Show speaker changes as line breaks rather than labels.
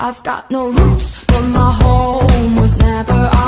I've got no roots, but my home was never